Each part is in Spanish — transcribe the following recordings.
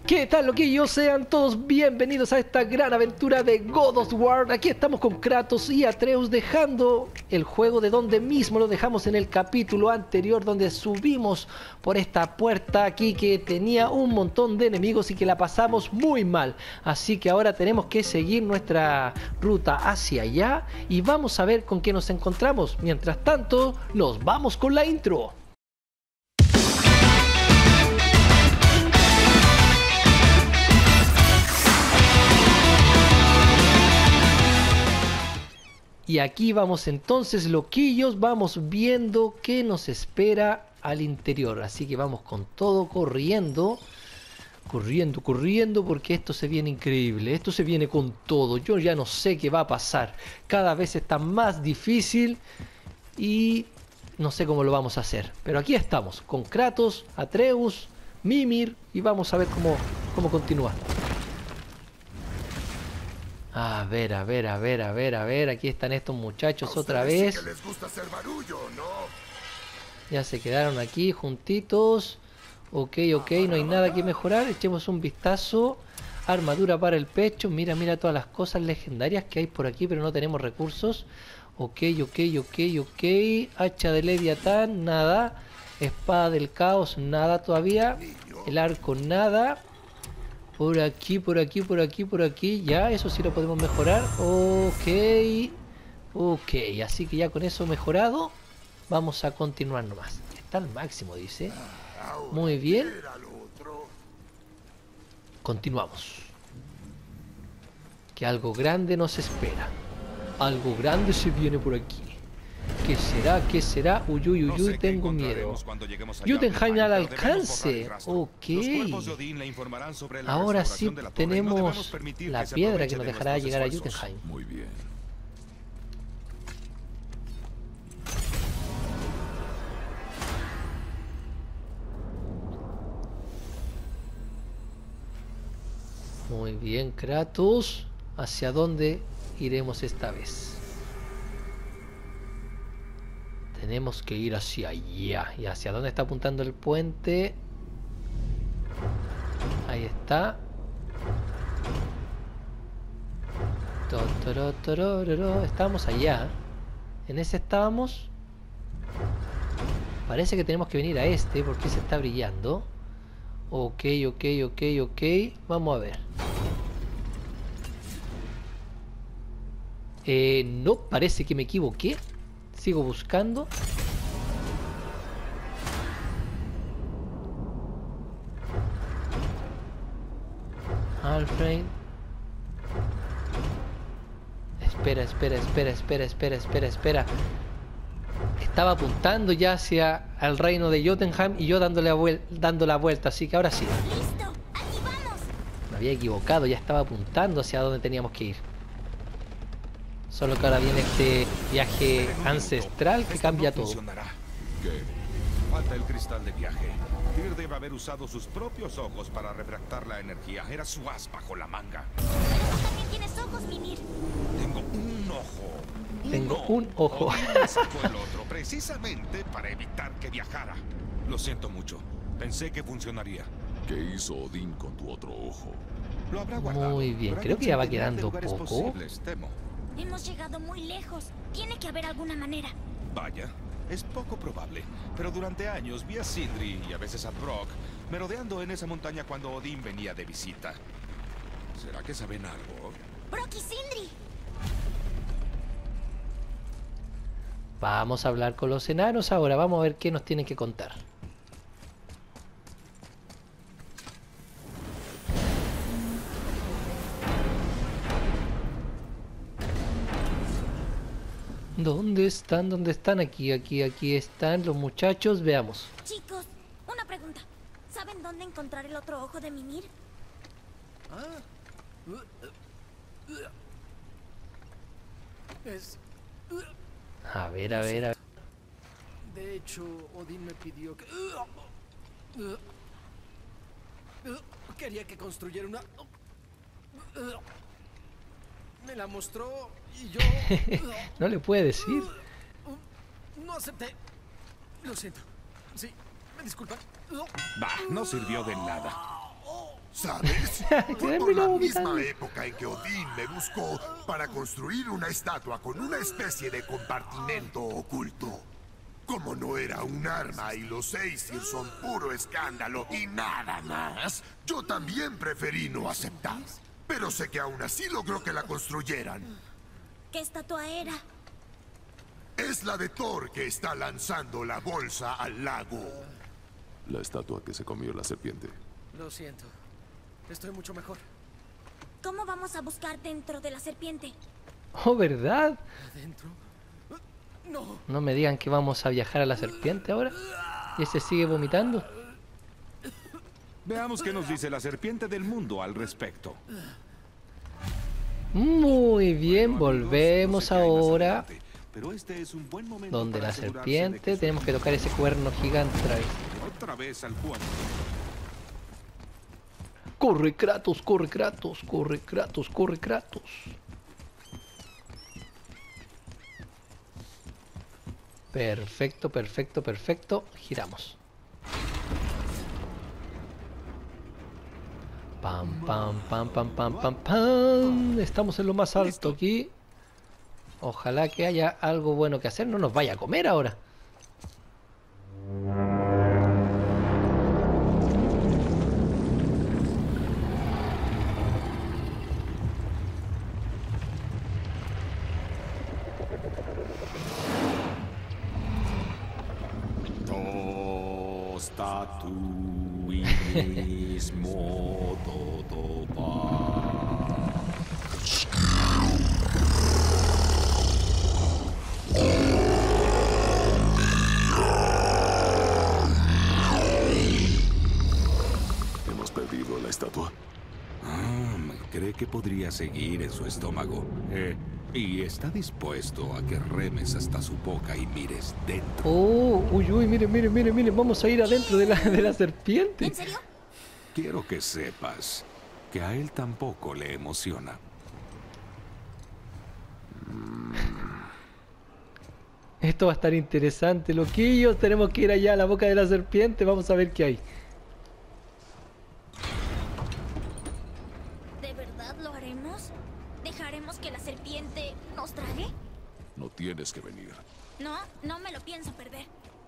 ¿Qué tal, loquillos? Sean todos bienvenidos a esta gran aventura de God of War. Aquí estamos con Kratos y Atreus dejando el juego de donde mismo lo dejamos en el capítulo anterior, donde subimos por esta puerta aquí que tenía un montón de enemigos y que la pasamos muy mal. Así que ahora tenemos que seguir nuestra ruta hacia allá y vamos a ver con qué nos encontramos. Mientras tanto, nos vamos con la intro. Y aquí vamos entonces, loquillos, vamos viendo qué nos espera al interior. Así que vamos con todo corriendo, corriendo, porque esto se viene increíble. Esto se viene con todo. Yo ya no sé qué va a pasar. Cada vez está más difícil y no sé cómo lo vamos a hacer. Pero aquí estamos, con Kratos, Atreus, Mimir, y vamos a ver cómo continúa. A ver, aquí están estos muchachos otra vez. Sí que les gusta hacer barullo, ¿no? Ya se quedaron aquí juntitos. Ok, no hay nada que mejorar. Echemos un vistazo. Armadura para el pecho. Mira todas las cosas legendarias que hay por aquí, pero no tenemos recursos. Ok. Hacha de Leviatán, nada. Espada del caos, nada todavía. El arco, nada. Por aquí, ya, eso sí lo podemos mejorar. Ok, así que ya con eso mejorado, vamos a continuar nomás. Está al máximo, dice. Muy bien. Continuamos. Que algo grande nos espera. Algo grande se viene por aquí. ¿Qué será? Uy, tengo miedo. Jotunheim al alcance. Ok. Ahora sí tenemos la piedra que nos dejará llegar a Jotunheim. Muy bien. Muy bien, Kratos. ¿Hacia dónde iremos esta vez? Tenemos que ir hacia allá. ¿Y hacia dónde está apuntando el puente? Ahí está. Estamos allá. En ese estábamos. Parece que tenemos que venir a este porque se está brillando. Ok. Vamos a ver. No, parece que me equivoqué. Sigo buscando. Alfred. Espera. Estaba apuntando ya hacia el reino de Jotunheim y yo dando la vuelta, así que ahora sí. ¡Listo! ¡Aquí vamos! Me había equivocado, ya estaba apuntando hacia donde teníamos que ir. Solo que ahora viene este viaje ancestral que cambia todo. ¿Qué? Falta el cristal de viaje. Tyr debe haber usado sus propios ojos para refractar la energía. Era su as bajo la manga. Pero tú también tienes ojos, Mimir. Tengo un ojo. Tengo un ojo. Odín me sacó el otro precisamente para evitar que viajara. Lo siento mucho. Pensé que funcionaría. ¿Qué hizo Odín con tu otro ojo? Lo habrá guardado. Muy bien, Pero hay creo un que ya va centenar de quedando lugares poco. posibles, temo. Hemos llegado muy lejos. Tiene que haber alguna manera. Vaya, es poco probable. Pero durante años vi a Sindri y a veces a Brock merodeando en esa montaña cuando Odín venía de visita. ¿Será que saben algo? ¡Brock y Sindri! Vamos a hablar con los enanos ahora. Vamos a ver qué nos tienen que contar. ¿Dónde están? Aquí están los muchachos. Veamos. Chicos, una pregunta. ¿Saben dónde encontrar el otro ojo de Mimir? A ver. De hecho, Odín me pidió que... Quería que construyera una... Me la mostró y yo... No le puede decir. No acepté. Lo siento. Sí, me disculpan. Bah, no sirvió de nada. ¿Sabes? Fue por Terminó la vomitando. misma época en que Odín me buscó para construir una estatua con una especie de compartimento oculto. Como no era un arma y los Aesir son puro escándalo y nada más, yo también preferí no aceptar. Pero sé que aún así logró que la construyeran. ¿Qué estatua era? Es la de Thor que está lanzando la bolsa al lago. La estatua que se comió la serpiente. Lo siento. Estoy mucho mejor. ¿Cómo vamos a buscar dentro de la serpiente? Oh, ¿verdad? ¿Adentro? No. No me digan que vamos a viajar a la serpiente ahora. Y ese sigue vomitando. Veamos qué nos dice la serpiente del mundo al respecto. Muy bien, Bueno, amigos, volvemos no sé qué hay más ahora. adelante, pero este es un buen momento Donde para la asegurarse de serpiente, que su tenemos que tocar ese cuerno gigante otra vez. otra vez al Juan. Corre Kratos, corre Kratos, corre Kratos, corre Kratos. Perfecto, perfecto, perfecto. Giramos. Pam, pam, pam, pam, pam, pam, pam. Estamos en lo más alto aquí. Ojalá que haya algo bueno que hacer. No nos vaya a comer ahora. mismo todo va. Hemos perdido la estatua. Cree que podría seguir en su estómago. Y está dispuesto a que remes hasta su boca y mires dentro. Oh, uy, uy, miren, miren, miren, miren. Vamos a ir adentro de la serpiente. ¿En serio? Quiero que sepas que a él tampoco le emociona. Esto va a estar interesante, loquillos. Tenemos que ir allá a la boca de la serpiente. Vamos a ver qué hay. ¿De verdad lo haremos? ¿Dejaremos que la serpiente nos trague? No tienes que venir. No, no me lo pienso perder.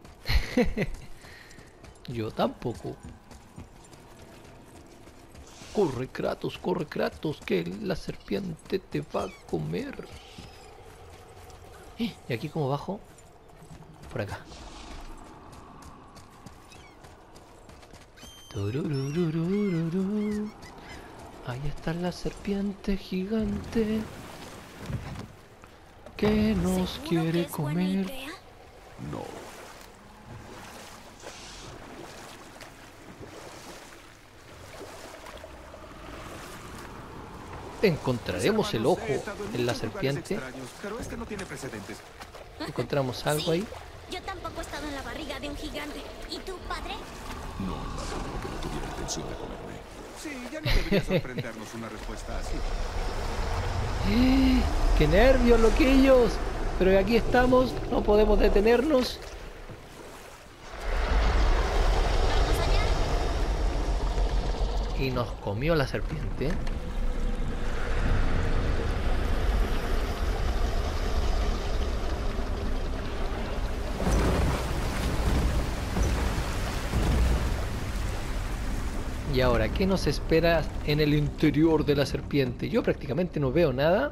Yo tampoco. Corre, Kratos, que la serpiente te va a comer. ¿Y aquí cómo bajo? Por acá. Tururururururu. Ahí está la serpiente gigante que nos ¿Seguro quiere que es buena comer. idea? No. Encontraremos el ojo He estado en la muchos lugares serpiente. extraños, pero este no tiene precedentes. Encontramos algo Sí, ahí. yo tampoco he estado en la barriga de un gigante. ¿Y tú, padre? No, nada que no tuviera intención de comerme. Sí, ya no debería sorprendernos una respuesta así. ¡Qué nervios, loquillos! Pero aquí estamos, no podemos detenernos. Vamos allá. Y nos comió la serpiente. Y ahora, ¿qué nos espera en el interior de la serpiente? Yo prácticamente no veo nada.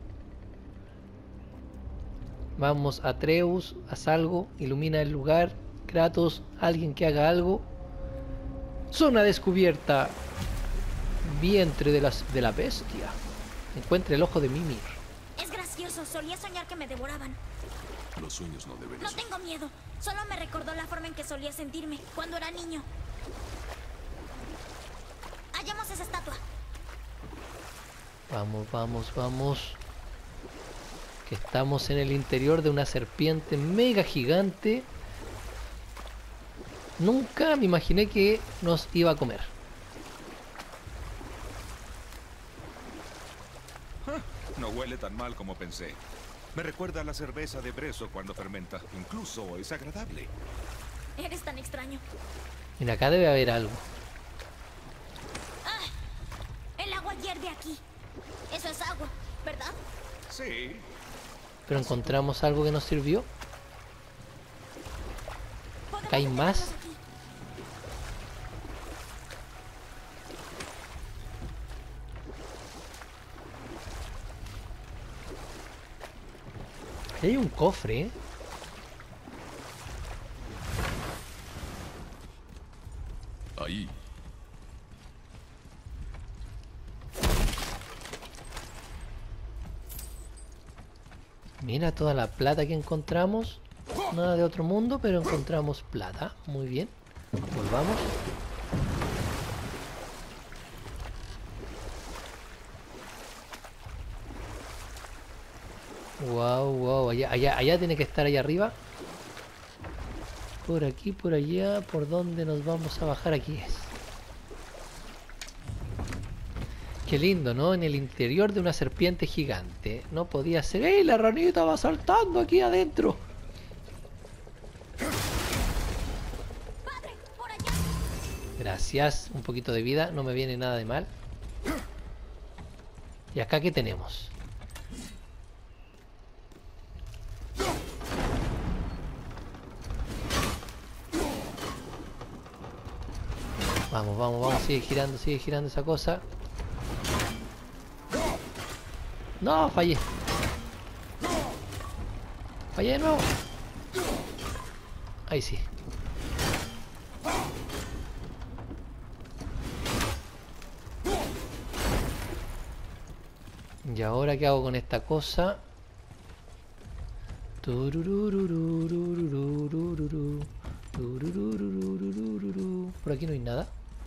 Vamos, Atreus, haz algo, ilumina el lugar. Kratos, alguien que haga algo. Zona descubierta. Vientre de la bestia. Encuentra el ojo de Mimir. Es gracioso, solía soñar que me devoraban. Los sueños no deben No ser. tengo miedo, solo me recordó la forma en que solía sentirme cuando era niño. Hallamos esa estatua. Vamos, vamos, vamos. Que estamos en el interior de una serpiente mega gigante. Nunca me imaginé que nos iba a comer. No huele tan mal como pensé. Me recuerda a la cerveza de Brezo cuando fermenta. Incluso es agradable. Eres tan extraño. Mira, acá debe haber algo. ¡Ah! de aquí. Eso es agua, ¿verdad? Sí. Pero encontramos algo que nos sirvió. Podemos ¿Hay más? detenernos aquí. Ahí hay un cofre, ¿eh? Ahí. Mira toda la plata que encontramos. Nada de otro mundo, pero encontramos plata. Muy bien. Volvamos. Wow, wow. Allá tiene que estar allá arriba. Por aquí, por allá. ¿Por dónde nos vamos a bajar? Aquí es. Qué lindo, ¿no? En el interior de una serpiente gigante. No podía ser. ¡Ey! La ranita va saltando aquí adentro. ¡Padre! ¡Por allá! Gracias. Un poquito de vida. No me viene nada de mal. ¿Y acá qué tenemos? Vamos, vamos, vamos. Sigue girando esa cosa. No, fallé. Fallé de nuevo. Ahí sí. ¿Y ahora qué hago con esta cosa? Por aquí no hay nada.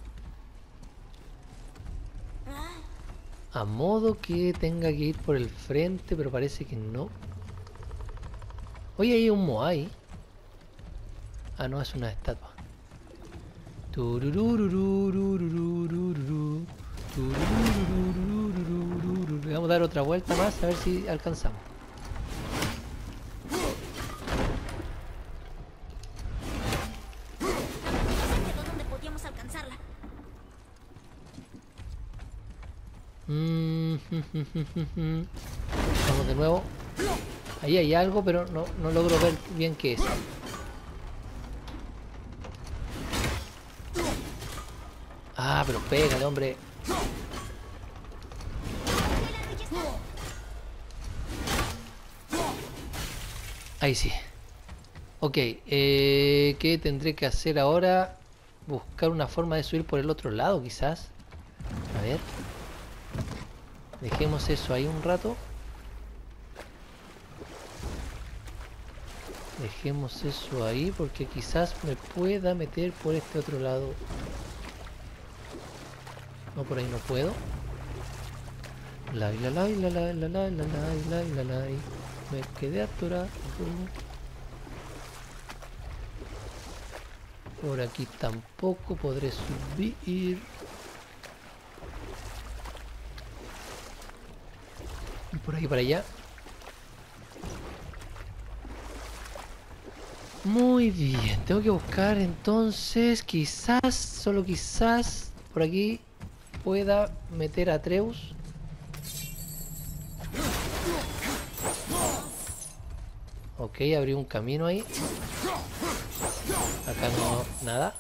A modo que tenga que ir por el frente, pero parece que no. Oye, hay un Moai. Ah, no, es una estatua. Le vamos a dar otra vuelta más a ver si alcanzamos. ¿Quedó donde podíamos alcanzarla? Vamos de nuevo. Ahí hay algo, pero no logro ver bien qué es. Ah, pero pégale, hombre. Ahí sí. Ok, ¿qué tendré que hacer ahora? Buscar una forma de subir por el otro lado, quizás. A ver. Dejemos eso ahí un rato. Dejemos eso ahí porque quizás me pueda meter por este otro lado. No, por ahí no puedo. Me quedé atorado. Por aquí tampoco podré subir. Y por aquí para allá. Muy bien, tengo que buscar entonces, quizás, solo quizás, por aquí pueda meter a Atreus. Ok, abrí un camino ahí. Acá no, nada.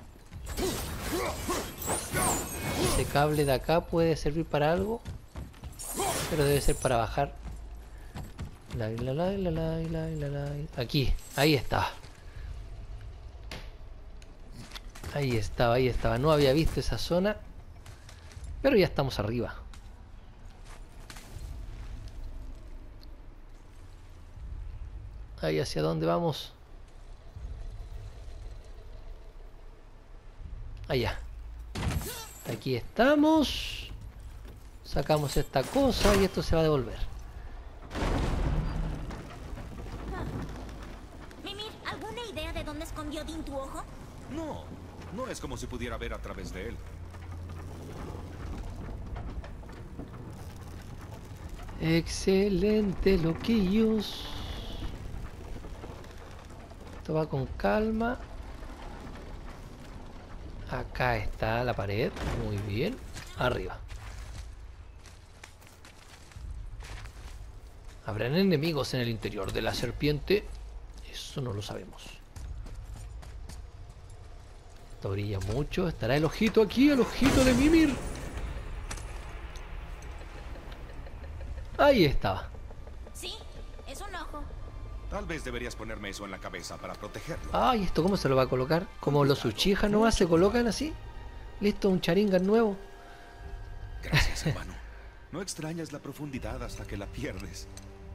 Ese cable de acá puede servir para algo, pero debe ser para bajar. Aquí, ahí está. Ahí estaba. No había visto esa zona, pero ya estamos arriba. Ahí, ¿hacia dónde vamos? Allá. Aquí estamos. Sacamos esta cosa y esto se va a devolver. Mimir, ¿alguna idea de dónde escondió Odín tu ojo? No es como si pudiera ver a través de él. Excelente, loquillos. Esto va con calma. Acá está la pared. Muy bien. Arriba. ¿Habrán enemigos en el interior de la serpiente? Eso no lo sabemos. Esto brilla mucho. ¿Estará el ojito aquí? El ojito de Mimir. Ahí estaba. Sí, es un ojo. Tal vez deberías ponerme eso en la cabeza para protegerlo. Ay, ¿esto cómo se lo va a colocar? Como los Uchiha nomás se colocan así. Listo, un Sharingan nuevo. Gracias, hermano. No extrañas la profundidad hasta que la pierdes.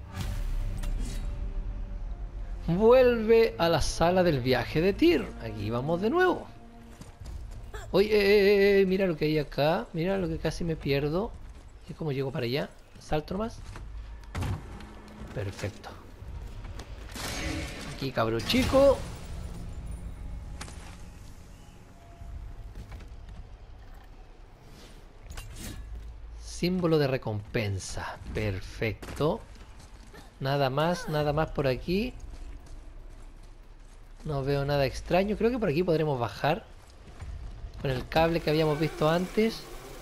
Vuelve a la sala del viaje de Tyr. Aquí vamos de nuevo. Oye, mira lo que hay acá. Mira lo que casi me pierdo. ¿Y cómo llego para allá? Salto nomás. Perfecto. Aquí, cabro chico. Símbolo de recompensa. Perfecto. Nada más por aquí. No veo nada extraño. Creo que por aquí podremos bajar con el cable que habíamos visto antes.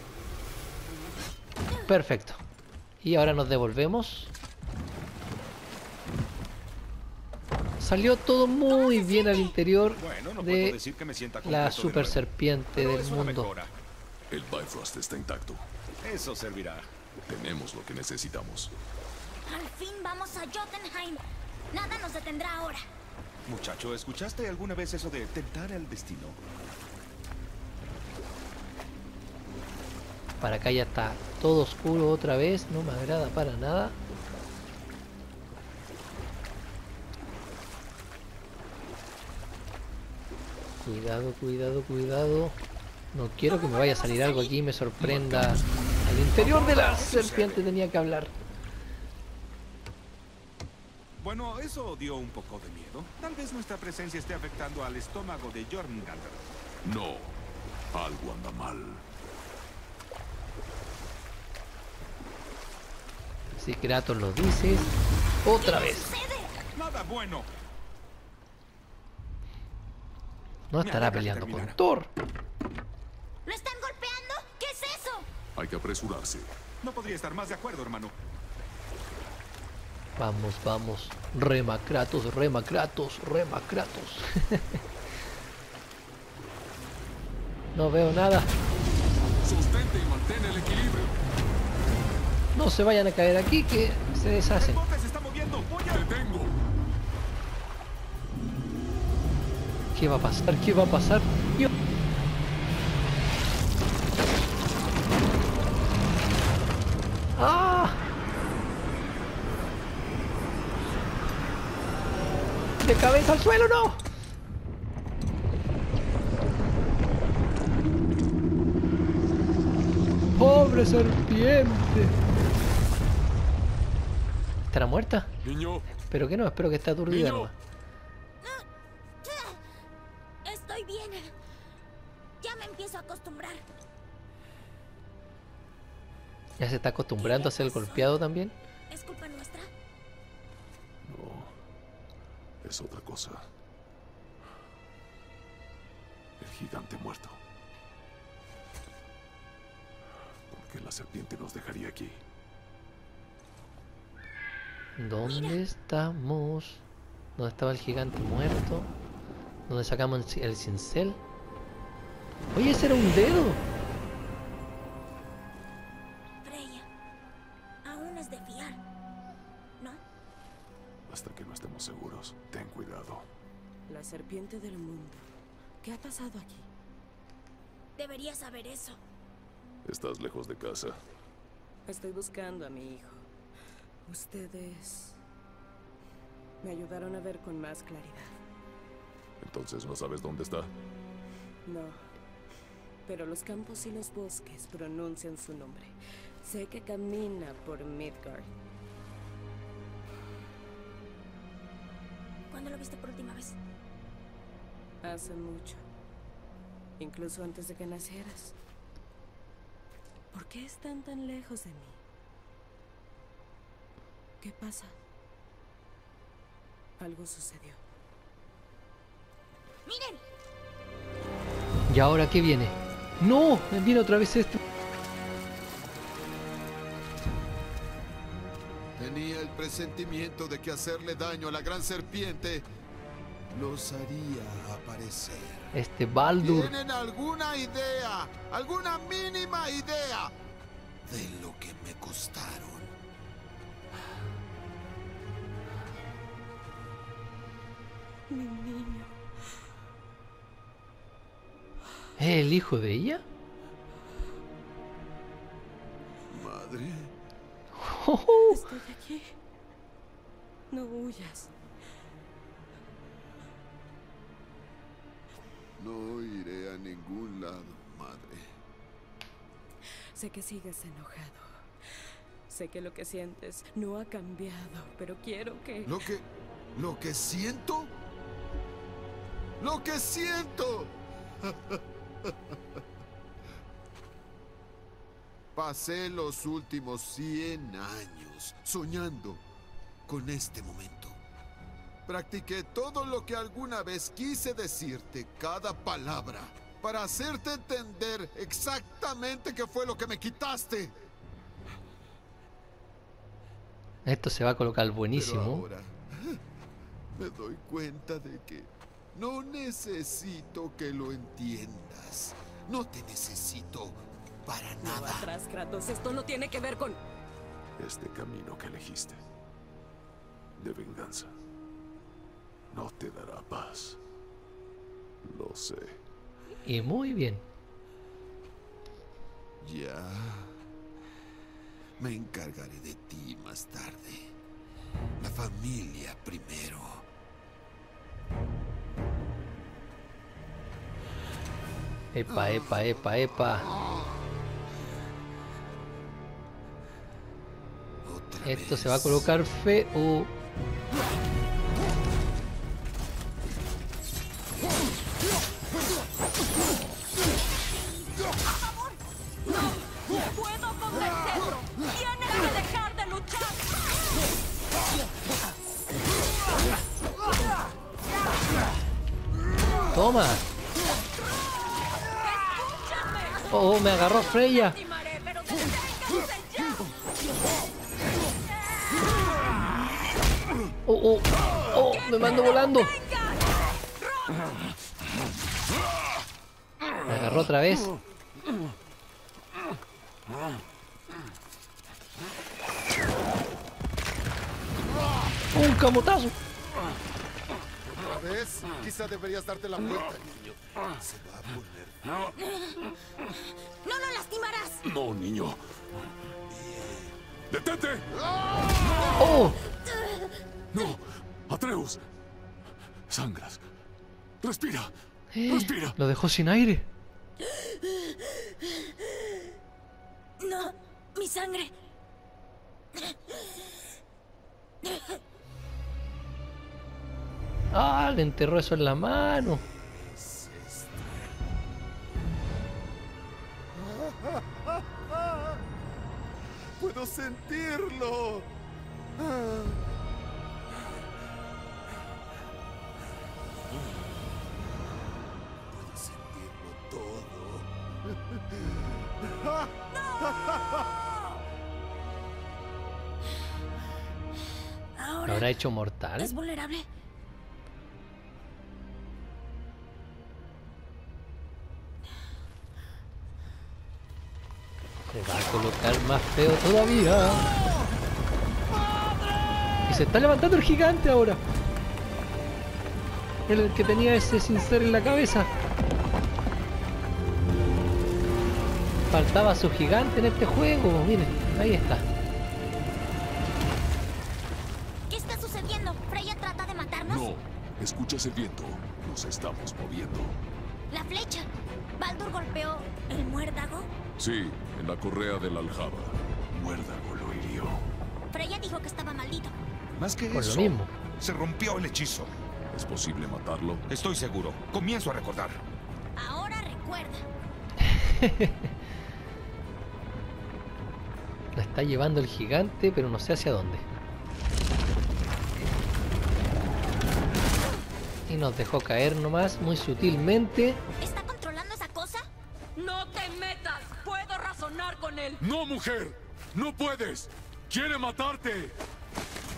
Perfecto. Y ahora nos devolvemos. Salió todo muy bien al interior Bueno, no puedo de decir que me sienta la completo de super nuevo, serpiente pero del es una mundo. mejora. El Bifrost está intacto. Eso servirá. Tenemos lo que necesitamos. Al fin vamos a Jotunheim. Nada nos detendrá ahora. Muchacho, ¿escuchaste alguna vez eso de tentar el destino? Para acá ya está todo oscuro otra vez. No me agrada para nada. Cuidado, cuidado, cuidado. No quiero que me vaya a salir algo aquí y me sorprenda. Al interior de la serpiente tenía que hablar. Bueno, eso dio un poco de miedo. Tal vez nuestra presencia esté afectando al estómago de Jormungandr. No. Algo anda mal. Si Kratos lo dices, otra vez. Nada bueno. No estará peleando con Thor. ¿Lo están golpeando? ¿Qué es eso? Hay que apresurarse. No podría estar más de acuerdo, hermano. Vamos, vamos. Rema Kratos, rema Kratos, rema Kratos. No veo nada. Sostente y mantén el equilibrio. No se vayan a caer aquí que se El deshacen. bote se está moviendo. Voy a... Detengo. ¿Qué va a pasar? ¿Qué va a pasar? Yo- ¡Ah! ¡De cabeza al suelo, no! ¡Pobre serpiente! ¿Estará muerta? Niño. Espero que no, espero que esté aturdida Niño. nomás. Estoy bien. Ya me empiezo a acostumbrar. ¿Ya se está acostumbrando a ser golpeado también? ¿Es culpa nuestra? No. Es otra cosa. El gigante muerto. ¿Por qué la serpiente nos dejaría aquí? ¿Dónde estamos? ¿Dónde estaba el gigante muerto? ¿Dónde sacamos el cincel? Oye, ese era un dedo. Freya, aún es de fiar, ¿no? Hasta que no estemos seguros, ten cuidado. La serpiente del mundo. ¿Qué ha pasado aquí? Deberías saber eso. Estás lejos de casa. Estoy buscando a mi hijo. Ustedes me ayudaron a ver con más claridad. Entonces no sabes dónde está. No, pero los campos y los bosques pronuncian su nombre. Sé que camina por Midgard. ¿Cuándo lo viste por última vez? Hace mucho. Incluso antes de que nacieras. ¿Por qué están tan lejos de mí? ¿Qué pasa? Algo sucedió. ¡Miren! ¿Y ahora qué viene? ¡No! Me viene otra vez este. Tenía el presentimiento de que hacerle daño a la gran serpiente los haría aparecer. Este Baldur. ¿Tienen alguna idea, alguna mínima idea de lo que me costaron? Mi niño. ¿Es el hijo de ella? Madre, Estoy aquí. No huyas. no iré a ningún lado, madre. Sé que sigues enojado. Sé que lo que sientes no ha cambiado, pero quiero que... ¿Lo que siento? ¡Lo que siento! Pasé los últimos 100 años soñando con este momento. Practiqué todo lo que alguna vez quise decirte, cada palabra, para hacerte entender exactamente qué fue lo que me quitaste. Esto se va a colocar Pero buenísimo. ahora me doy cuenta de que no necesito que lo entiendas. No te necesito para No nada. atrás, Kratos. Esto no tiene que ver con... Este camino que elegiste de venganza no te dará paz. Lo sé. Y muy bien. Ya. Me encargaré de ti más tarde. La familia primero. Epa, epa, epa, epa. Otra Esto vez. se va a colocar feo. ¡Puedo convencerlo! ¡Tienes que dejar de luchar! Toma. Oh, me agarró Freya. ¡Lastimaré, pero deténganse ya! Oh, oh, oh, me mando volando. Me agarró otra vez. Un camotazo. ¿Otra vez? Quizá deberías darte la vuelta, niño. Se va a poner. ¡No lo lastimarás! No, niño. ¡Detente! Oh, ¡No! ¡Atreus! ¡Sangras! ¡Respira! ¡Respira! lo dejó sin aire. ¡No! ¡Mi sangre! Ah, le enterró eso en la mano. ¡Puedo sentirlo! Puedo sentirlo todo. ¿Lo Ahora habrá hecho mortal? es vulnerable. Se va a colocar más feo todavía. Y se está levantando el gigante ahora. El que tenía ese cincel en la cabeza. Faltaba su gigante en este juego. Miren, ahí está. ¿Qué está sucediendo? ¿Freya trata de matarnos? No. ¿Escuchas el viento? Nos estamos moviendo. La flecha. ¿Baldur golpeó el muérdago? Sí, en la correa de la aljaba. Muérdago lo hirió. Freya dijo que estaba maldito. Más que Por lo eso, mismo. se rompió el hechizo. ¿Es posible matarlo? Estoy seguro. Comienzo a recordar. Ahora recuerda. La está llevando el gigante, pero no sé hacia dónde. Y nos dejó caer nomás, muy sutilmente. ¿Está controlando esa cosa? ¡No te metas! ¡Puedo razonar con él! ¡No, mujer! ¡No puedes! ¡Quiere matarte!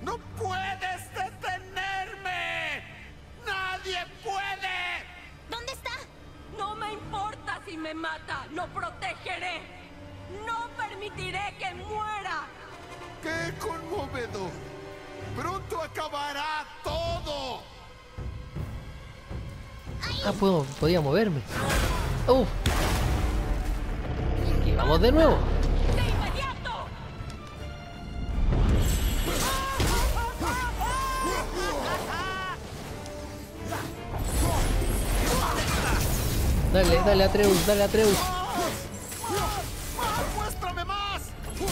¡No puedes detenerme! ¡Nadie puede! ¿Dónde está? No me importa si me mata. Lo protegeré. No permitiré que muera. ¡Qué conmovedor! ¡Pronto acabará todo! Ah, podía moverme. Y vamos de nuevo. ¡De inmediato! Dale Atreus, dale Atreus. ¡Muéstrame más!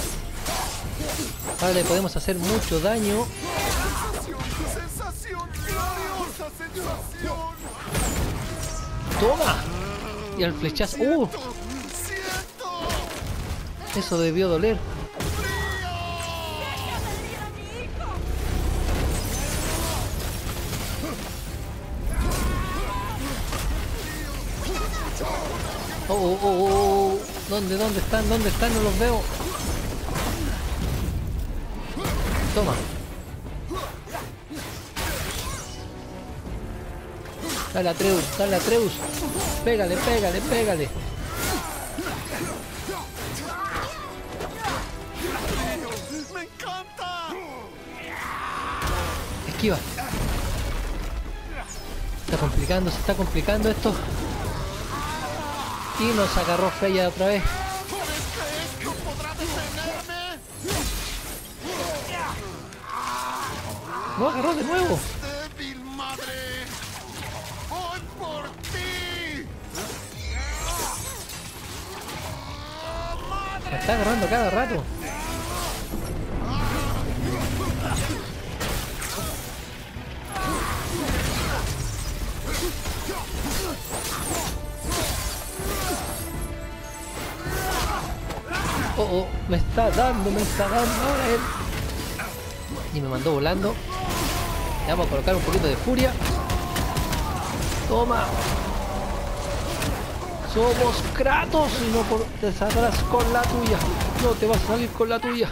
Vale, podemos hacer mucho daño. ¡Sensación! ¡Gloriosa sensación! ¡Toma! Y al flechazo. ¡Siento! Eso debió doler. Oh. ¿Dónde están? No los veo. Toma. Dale Atreus. Pégale. ¡Me encanta! Esquiva. Se está complicando esto. Y nos agarró Freya otra vez. ¿Esto podrá detenerme? ¡No agarró de nuevo! ¡Débil madre! ¡Voy por ti! Me está agarrando cada rato. Me está dando ahora él. Y me mandó volando. Le vamos a colocar un poquito de furia. Toma. Somos Kratos y no te saldrás con la tuya. No te vas a salir con la tuya.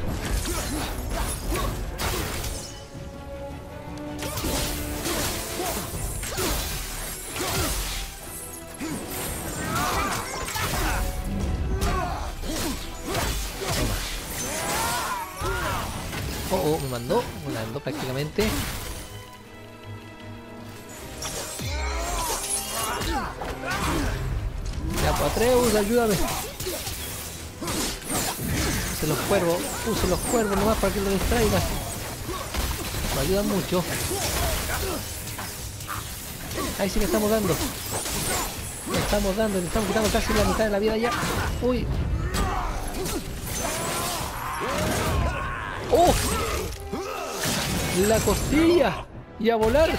Me mandó volando prácticamente. Ya, pues, Atreus, ayúdame. Use los cuervos nomás para que lo distraigan. Me ayudan mucho. Ahí sí que estamos dando. Le estamos quitando casi la mitad de la vida ya. Uy. ¡Oh! La costilla. Y a volar.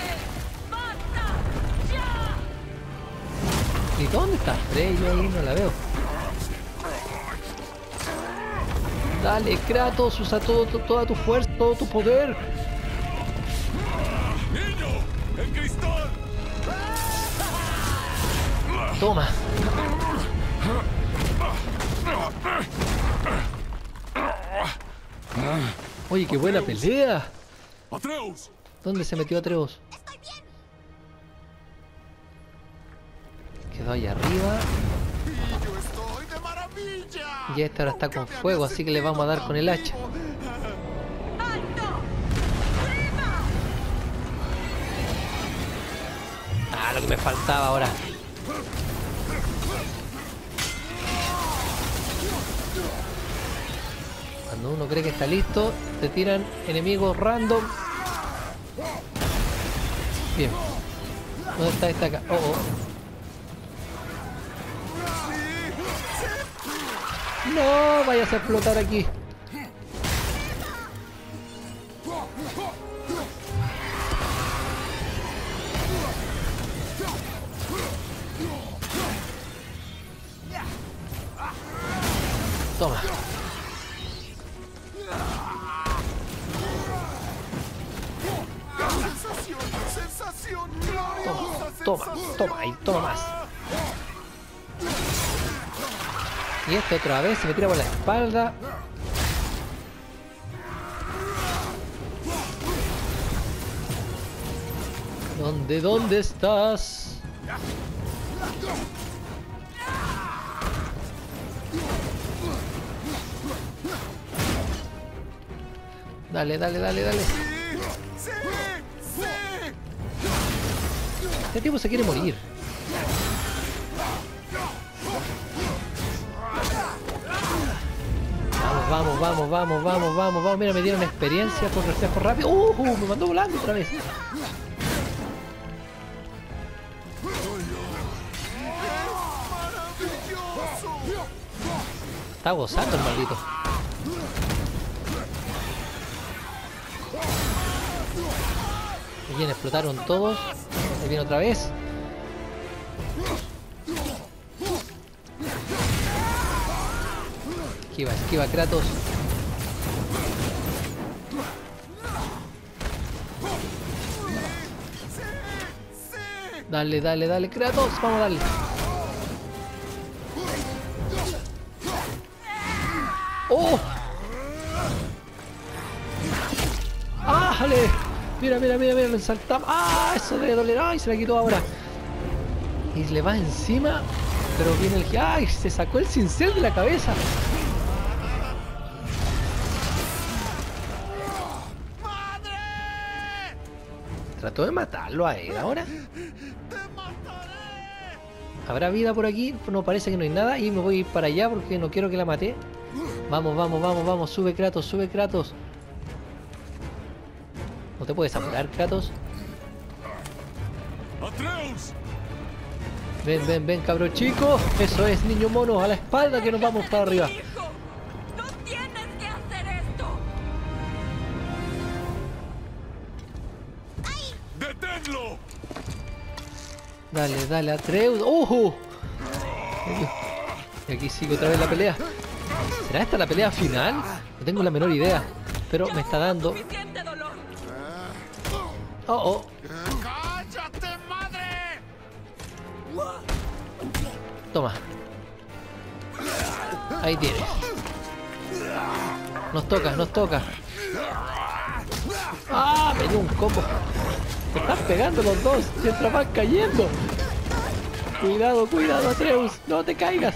¿Y dónde está Frey? Yo ahí no la veo. Dale, Kratos, usa toda tu fuerza, todo tu poder. ¡Niño! ¡El cristal! Toma. Oye, qué buena pelea. ¡Atreus! ¿Dónde se metió Atreus? Quedó ahí arriba. Y yo estoy de maravilla. Y este ahora está con fuego, así que le vamos a dar con el hacha. Ah, lo que me faltaba ahora. Cuando uno cree que está listo, te tiran enemigos random. Bien. ¿Dónde está esta acá? No, vayas a explotar aquí. Toma. Sensación, Toma, y toma más. Y este otra vez se me tira por la espalda. ¿Dónde estás? Dale. Este tipo se quiere morir. Vamos. Mira, me dieron experiencia por reflejo rápido. Me mandó volando otra vez. Está gozando el maldito. Bien, explotaron todos. Ahí viene otra vez. Esquiva, Kratos. Dale, Kratos. Vamos a darle. ¡Oh! ¡Ájale! Mira, lo ensaltamos. ¡Ah! Eso debe doler. ¡Ay! Se la quitó ahora. Y le va encima. Pero viene el... ¡Ay! Se sacó el cincel de la cabeza. Trató de matarlo a él ahora. ¿Habrá vida por aquí? No, parece que no hay nada. Y me voy a ir para allá porque no quiero que la mate. Vamos. Sube, Kratos. ¿No te puedes apurar, Kratos? ¡Atreus! Ven, cabro chico. Eso es, niño mono. A la espalda que nos vamos para arriba. ¡Hijo! ¡No tienes que hacer esto! ¡Deténlo! Dale, Atreus. Y aquí sigue otra vez la pelea. ¿Será esta la pelea final? No tengo la menor idea. Pero me está dando... ¡Suficiente dolor! ¡Cállate, madre! Toma. Ahí tienes. Nos toca. ¡Ah! Me dio un combo. Se están pegando los dos mientras van cayendo. Cuidado, Atreus. No te caigas.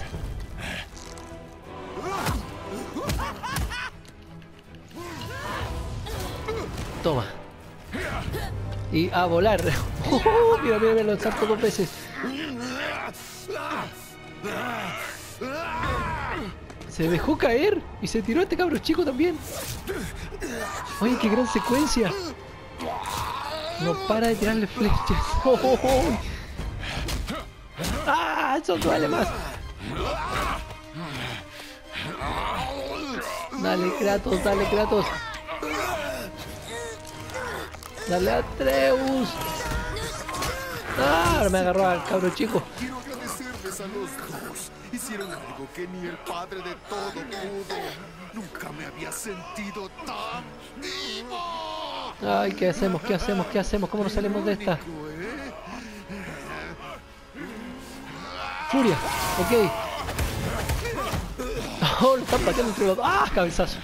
Toma. Y a volar. Mira, lo salto 2 veces. Se dejó caer y se tiró este cabro chico también. Oye, qué gran secuencia. No para de tirarle flechas. ¡Ah! Eso duele más. Dale, Kratos. Dale, Atreus. ¡Ah! Me agarró al cabro chico. Quiero agradecerles a los dos. Hicieron algo que ni el padre de todo pudo. Nunca me había sentido tan vivo. Ay, ¿qué hacemos? ¿Cómo nos salimos de esta? Furia, ok. Oh, lo están pateando entre los dos. ¡Ah! Cabezazo.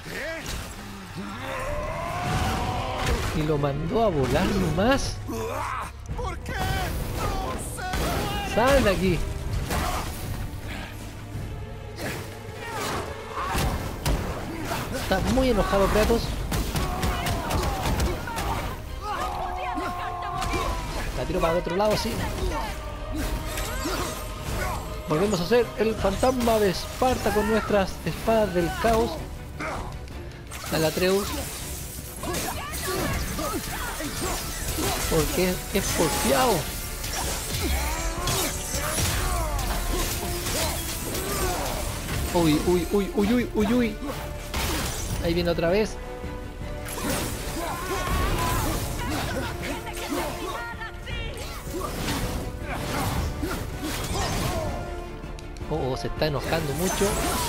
Y lo mandó a volar nomás. ¿Por qué? No sé. Sal de aquí. Está muy enojado Kratos. La tiro para el otro lado, sí. Volvemos a hacer el fantasma de Esparta con nuestras espadas del caos. Dale, Atreus. Porque es porfiado. Uy. Ahí viene otra vez. Se está enojando mucho.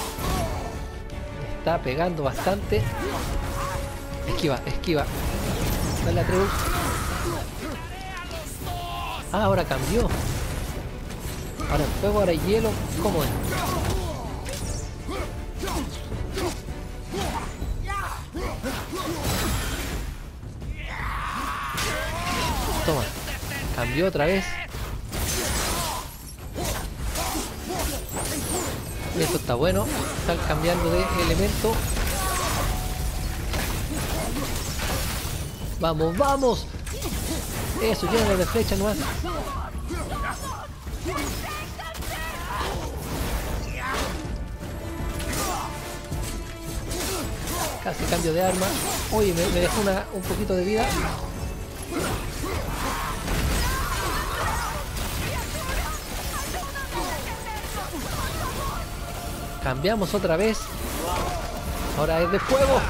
Está pegando bastante. Esquiva. Dale, Atreus. Ah, ahora cambió. Ahora el fuego, ahora el hielo. ¿Cómo es? Toma. Cambió otra vez. Y esto está bueno. Están cambiando de elemento. ¡Vamos, vamos! Eso, llénalo de flecha nomás. Casi cambio de arma. Oye, me dejó un poquito de vida. Cambiamos otra vez. Ahora es de fuego.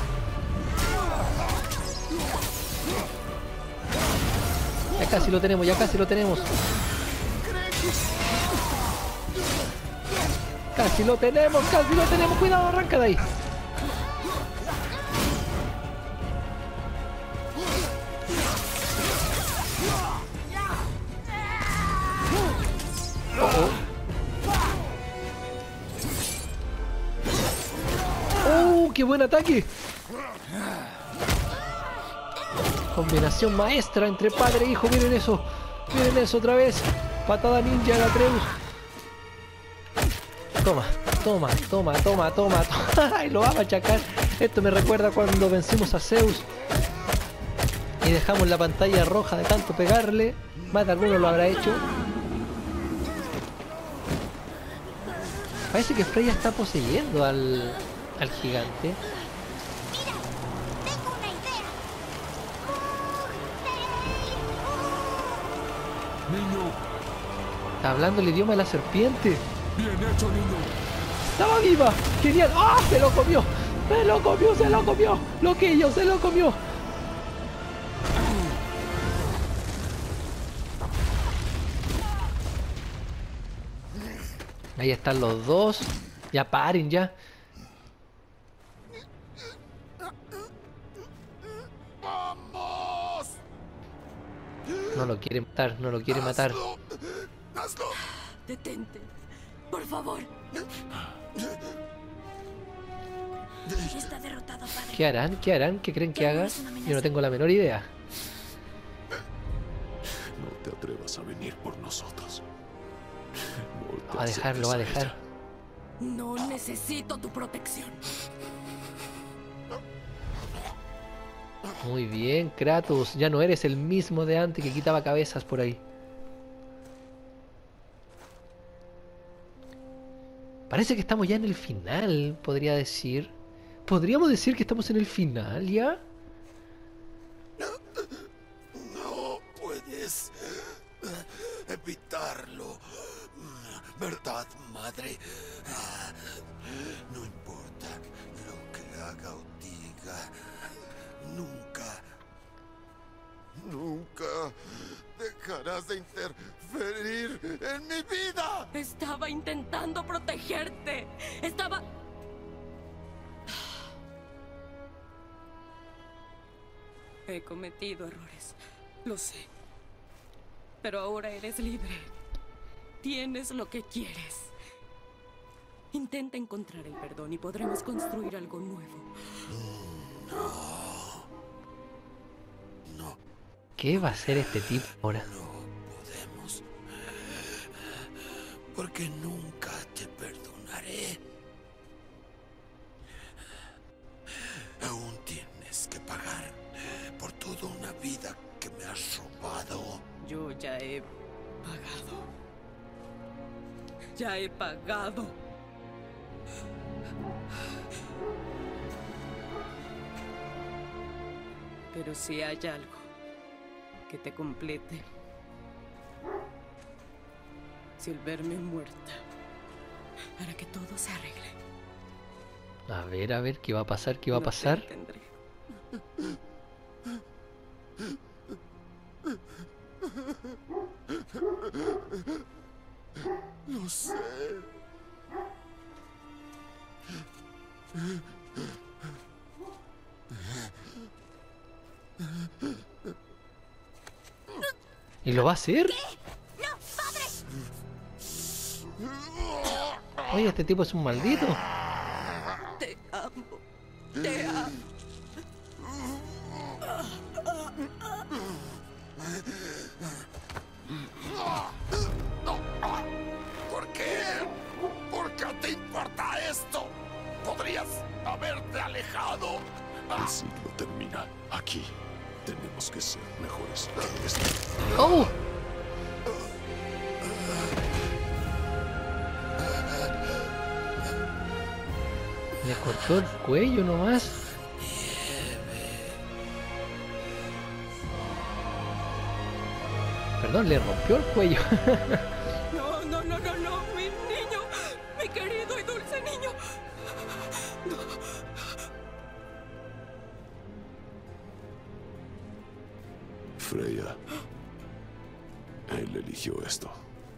Ya casi lo tenemos, ya casi lo tenemos. Casi lo tenemos, casi lo tenemos. Cuidado, arranca de ahí. ¡Qué buen ataque! Combinación maestra entre padre e hijo. Miren eso. Miren eso otra vez. Patada ninja de Atreus. Toma, toma, toma, toma, toma. ¡Ay, lo va a machacar! Esto me recuerda cuando vencimos a Zeus y dejamos la pantalla roja de tanto pegarle. Más de alguno lo habrá hecho. Parece que Freya está poseyendo al gigante. Mira, tengo una idea. Niño, Está hablando el idioma de la serpiente. bien hecho, niño. ¡Estaba viva! ¡Genial! ¡Ah! ¡Se lo comió! ¡Se lo comió! ¡Se lo comió! ¡Loquillo! ¡Se lo comió! Ahí están los dos. Ya paren, ya. ¡Vamos! No lo quiere matar, no lo quiere matar. ¡Hazlo! ¡Hazlo! Detente, por favor. Está derrotado, padre. ¿Qué harán? ¿Qué harán? ¿Qué creen que haga? Yo no tengo la menor idea. No te atrevas a venir por nosotros. Lo va a dejar, lo va a dejar. No necesito tu protección. Muy bien, Kratos. Ya no eres el mismo de antes que quitaba cabezas por ahí. Parece que estamos ya en el final, podría decir. ¿Podríamos decir que estamos en el final ya? No puedes evitarlo. ¿Verdad, madre? No importa lo que haga o diga. Nunca dejarás de interferir en mi vida. Estaba intentando protegerte. Estaba... He cometido errores. Lo sé. Pero ahora eres libre. Tienes lo que quieres. Intenta encontrar el perdón y podremos construir algo nuevo. No ¿Qué va a hacer este tipo ahora? podemos. Porque nunca te perdonaré. Aún tienes que pagar por toda una vida que me has robado. Yo ya he pagado. Ya he pagado. Pero si hay algo que te complete, si el verme muerta hará que todo se arregle. A ver, ¿qué va a pasar? ¿Qué va a pasar? No te entendré. Lo sé. ¿Y lo va a hacer? ¡No, padre! Oye, este tipo es un maldito. Te amo. Te amo. ¿Por qué? ¿Por qué te importa esto? Podrías haberte alejado. El ciclo termina aquí. Tenemos que ser mejores que esto. ¡Oh! Le cortó el cuello nomás. Perdón, le rompió el cuello. No, no, no, no, no, mi niño, mi querido y dulce niño. Freya. Él eligió esto.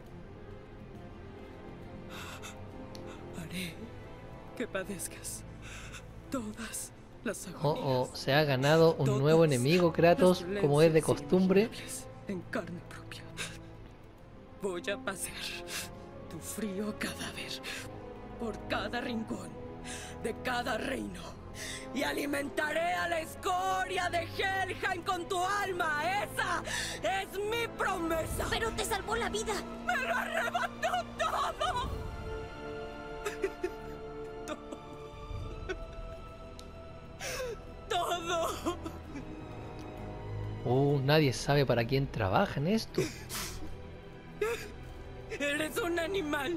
Haré que padezcas todas las agonías. Oh, oh, se ha ganado un nuevo enemigo, Kratos, como es de costumbre. En carne propia. Voy a pasear tu frío cadáver por cada rincón de cada reino y alimentaré a la escoria de Helheim con tu alma. ¡Esa es mi promesa! Pero te salvó la vida. ¡Me lo arrebató todo! Todo. Nadie sabe para quién trabaja en esto. Eres un animal.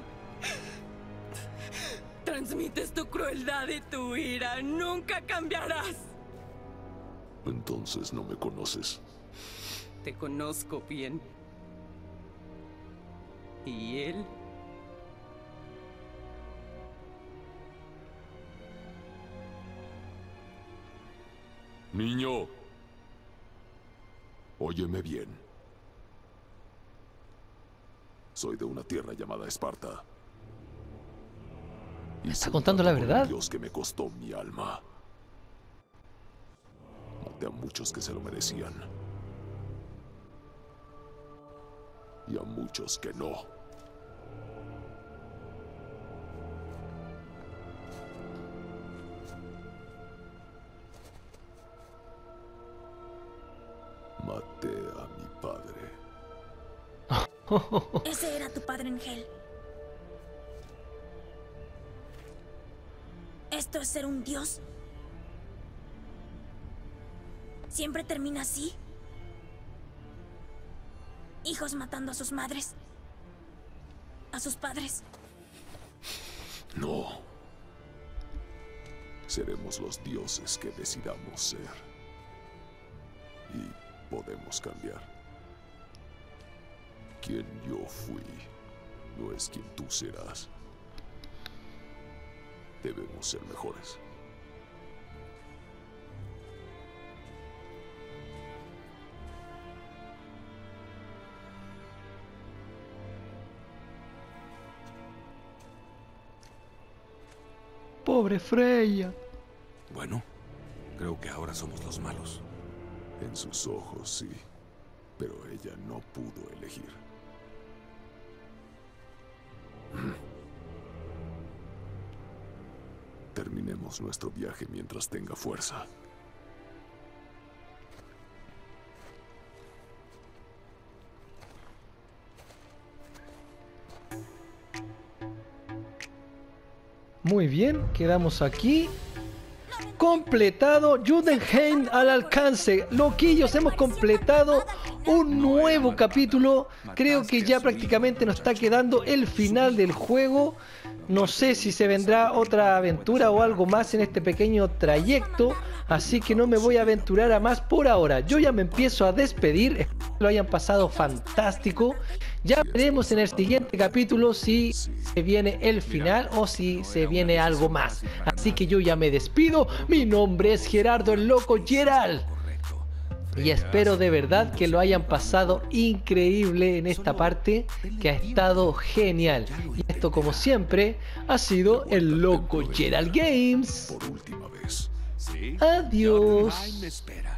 Transmites tu crueldad y tu ira. Nunca cambiarás. Entonces no me conoces. Te conozco bien. ¿Y él? Niño. Óyeme bien. Soy de una tierra llamada Esparta. Y ¿Está contando la verdad? Un Dios que me costó mi alma. Maté a muchos que se lo merecían. Y a muchos que no. Maté a mi padre. Ese era tu padre en Hel. ¿Esto es ser un dios? ¿Siempre termina así? Hijos matando a sus madres. A sus padres. No. Seremos los dioses que decidamos ser. Y podemos cambiar. Quien yo fui no es quien tú serás. Debemos ser mejores. Pobre Freya. Bueno, creo que ahora somos los malos. En sus ojos, sí. Pero ella no pudo elegir. Terminemos nuestro viaje mientras tenga fuerza. Muy bien, quedamos aquí. Completado, Jotunheim al alcance. Loquillos, hemos completado un nuevo capítulo. Creo que ya prácticamente nos está quedando el final del juego. No sé si se vendrá otra aventura o algo más en este pequeño trayecto, así que no me voy a aventurar a más por ahora. Yo ya me empiezo a despedir, espero que lo hayan pasado fantástico. Ya veremos en el siguiente capítulo si se viene el final o si se viene algo más. Así que yo ya me despido. Mi nombre es Gerardo el Loco Gerald. Y espero de verdad que lo hayan pasado increíble en esta parte, que ha estado genial. Y esto, como siempre, ha sido el Loco Gerald Games. Por última vez. Sí, Adiós. Jotunheim me espera.